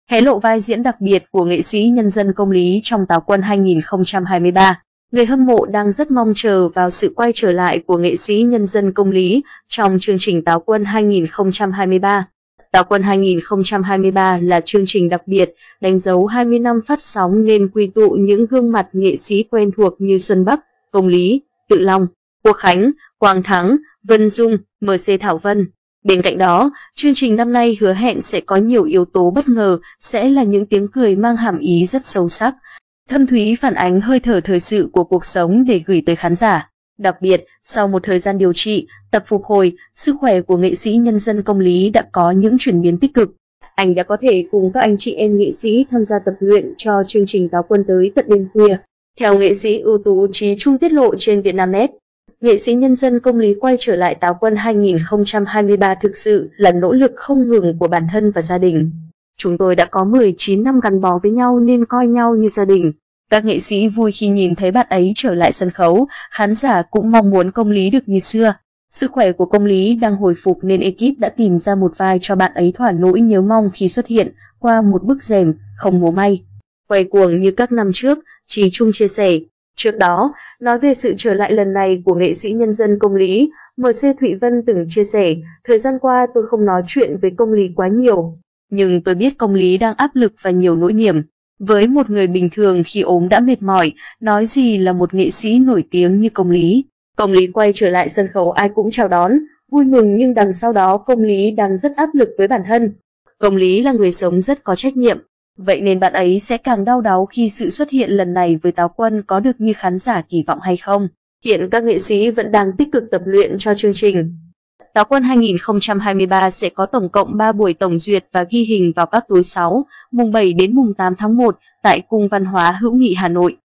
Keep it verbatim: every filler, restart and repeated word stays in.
hé lộ vai diễn đặc biệt của nghệ sĩ nhân dân Công Lý trong Táo Quân hai nghìn không trăm hai mươi ba. Người hâm mộ đang rất mong chờ vào sự quay trở lại của nghệ sĩ nhân dân Công Lý trong chương trình Táo Quân hai nghìn không trăm hai mươi ba. Táo Quân hai nghìn không trăm hai mươi ba là chương trình đặc biệt, đánh dấu hai mươi năm phát sóng nên quy tụ những gương mặt nghệ sĩ quen thuộc như Xuân Bắc, Công Lý, Tự Long, Quốc Khánh, Quang Thắng, Vân Dung, em xê Thảo Vân. Bên cạnh đó, chương trình năm nay hứa hẹn sẽ có nhiều yếu tố bất ngờ, sẽ là những tiếng cười mang hàm ý rất sâu sắc, thâm thúy phản ánh hơi thở thời sự của cuộc sống để gửi tới khán giả. Đặc biệt, sau một thời gian điều trị, tập phục hồi, sức khỏe của nghệ sĩ nhân dân Công Lý đã có những chuyển biến tích cực. Anh đã có thể cùng các anh chị em nghệ sĩ tham gia tập luyện cho chương trình Táo Quân tới tận đêm khuya. Theo nghệ sĩ ưu tú Chí Trung tiết lộ trên Vietnamnet, nghệ sĩ nhân dân Công Lý quay trở lại Táo Quân hai nghìn không trăm hai mươi ba thực sự là nỗ lực không ngừng của bản thân và gia đình. Chúng tôi đã có mười chín năm gắn bó với nhau nên coi nhau như gia đình. Các nghệ sĩ vui khi nhìn thấy bạn ấy trở lại sân khấu, khán giả cũng mong muốn Công Lý được như xưa. Sức khỏe của Công Lý đang hồi phục nên ekip đã tìm ra một vai cho bạn ấy thỏa nỗi nhớ mong khi xuất hiện qua một bức rèm không múa may. Quay cuồng như các năm trước, Chí Trung chia sẻ. Trước đó, nói về sự trở lại lần này của nghệ sĩ nhân dân Công Lý, em xê Thụy Vân từng chia sẻ, thời gian qua tôi không nói chuyện với Công Lý quá nhiều, nhưng tôi biết Công Lý đang áp lực và nhiều nỗi niềm. Với một người bình thường khi ốm đã mệt mỏi, nói gì là một nghệ sĩ nổi tiếng như Công Lý. Công Lý quay trở lại sân khấu ai cũng chào đón, vui mừng nhưng đằng sau đó Công Lý đang rất áp lực với bản thân. Công Lý là người sống rất có trách nhiệm, vậy nên bạn ấy sẽ càng đau đáu khi sự xuất hiện lần này với Táo Quân có được như khán giả kỳ vọng hay không. Hiện các nghệ sĩ vẫn đang tích cực tập luyện cho chương trình. Táo Quân hai nghìn không trăm hai mươi ba sẽ có tổng cộng ba buổi tổng duyệt và ghi hình vào các tối sáu, mùng bảy đến mùng tám tháng một tại Cung Văn hóa Hữu nghị Hà Nội.